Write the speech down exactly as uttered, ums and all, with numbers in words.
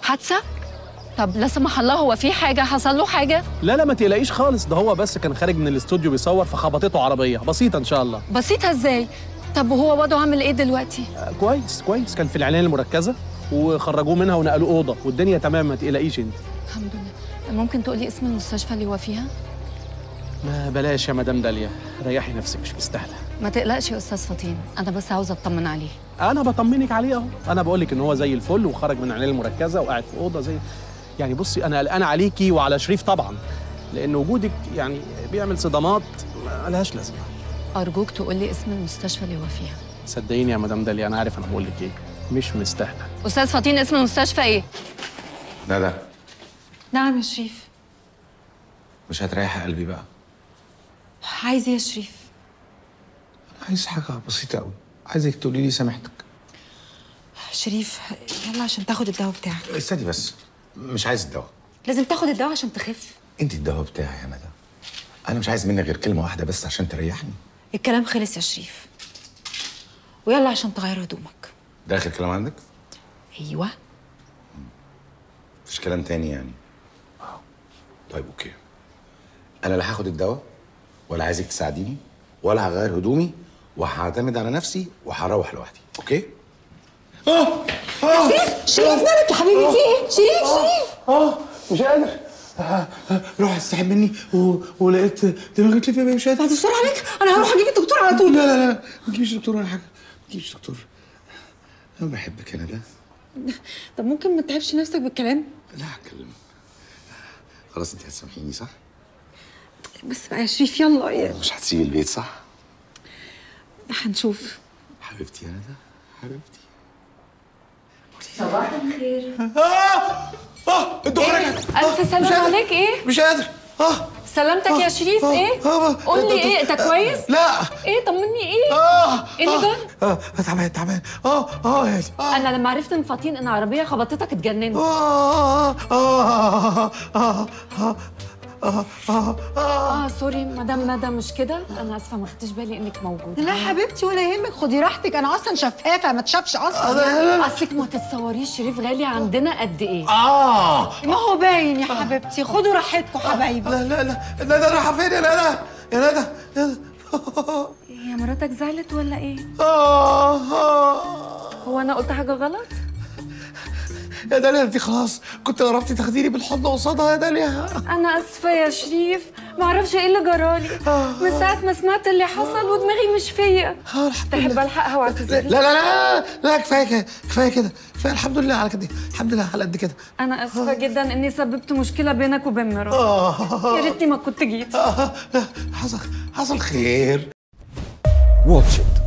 حادثه؟ طب لا سمح الله هو في حاجه؟ حصل له حاجه؟ لا لا ما تقلقيش خالص، ده هو بس كان خارج من الاستوديو بيصور فخبطته عربيه بسيطه ان شاء الله. بسيطه ازاي؟ طب وهو وضعه عامل ايه دلوقتي؟ آه كويس كويس، كان في العنايه المركزه وخرجوه منها ونقلوه اوضه والدنيا تمام، ما تقلقيش انت. الحمد لله. ممكن تقولي اسم المستشفى اللي هو فيها؟ ما بلاش يا مدام داليا، ريحي نفسك مش مستاهله. ما تقلقش يا استاذ فطين، انا بس عاوزه اطمن عليه. انا بطمنك عليه اهو، انا بقول لك ان هو زي الفل وخرج من العنايه المركزه وقاعد في اوضه زي يعني. بصي انا قلقان عليكي وعلى شريف طبعا، لان وجودك يعني بيعمل صدمات ما لهاش لازمه. ارجوك تقولي اسم المستشفى اللي هو فيها. صدقيني يا مدام داليا انا عارف انا بقول لك ايه، مش مستاهله. استاذ فطين اسم المستشفى ايه؟ ندى. نعم يا شريف. مش هتريح قلبي بقى؟ عايز ايه يا شريف؟ عايز حاجة بسيطة قوي، عايزك تقولي لي سامحتك. شريف يلا عشان تاخد الدواء بتاعك. استني بس، مش عايز الدواء. لازم تاخد الدواء عشان تخف. انت الدواء بتاعي يا ندى. انا مش عايز منك غير كلمة واحدة بس عشان تريحني. الكلام خلص يا شريف، ويلا عشان تغير هدومك. ده اخر كلام عندك؟ ايوه. مفيش كلام تاني يعني؟ طيب اوكي. انا لا هاخد الدواء ولا عايزك تساعديني ولا هغير هدومي، وهعتمد على نفسي وهروح لوحدي، اوكي؟ اه اه شريف شريف مالك يا حبيبي؟ في ايه؟ شريف شريف اه مش قادر. آه آه روح استحب مني و... ولقيت دماغي تلف بيا مش قادر. بعد الشر عليك، انا هروح اجيب الدكتور على طول. لا لا لا ما تجيبش دكتور ولا حاجه، ما تجيبش دكتور. انا بحبك يا ندى. طب ممكن ما تتعبش نفسك بالكلام؟ لا هتكلم. خلاص انت هتسامحيني صح؟ بس بقى يا شريف يلا. مش هتسيبي البيت صح؟ هنشوف. حبيبتي يا ندى حبيبتي. صباح الخير. اه اه الدكتور ايه؟ الف سلام عليك. ايه؟ مش قادر. اه سلامتك آه. يا شريف. آه. ايه؟ آه. قول لي ايه؟ انت كويس؟ لا. ايه طمني ايه؟ اه ايه اللي جرى؟ اه تعبان تعبان. اه اه يعني آه. انا لما عرفت من فطين ان عربيه خبطتك اتجننت. اه اه اه اه اه اه اه اه سوري مدام ندى، مش كده؟ انا اسفه ما خدتش بالي انك موجوده. لا حبيبتي ولا يهمك، خدي راحتك، انا اصلا شفافه ما تشافش اصلا. اصلك ما تتصوريش شريف غالي عندنا قد ايه. اه ما هو باين يا حبيبتي، خدوا راحتكم حبايبي. لا لا لا ندى رايحه فين يا ندى؟ يا ندى يا ندى. هي مراتك زعلت ولا ايه؟ اه اه هو انا قلت حاجه غلط؟ يا داليا انت خلاص كنت قربتي تاخديني بالحضن قصادها يا داليا. انا اسفه يا شريف، ما اعرفش ايه اللي جرالي من ساعه ما سمعت اللي حصل ودماغي مش فيا. تحب الحقها واعتذر؟ لا لا لا لا كفايه كده كفايه كده كفايه. الحمد لله على كده، الحمد لله على قد كده. انا اسفه جدا اني سببت مشكله بينك وبين مراتك. آه. يا ريتني ما كنت جيت. آه. حصل حصل خير. واتش إت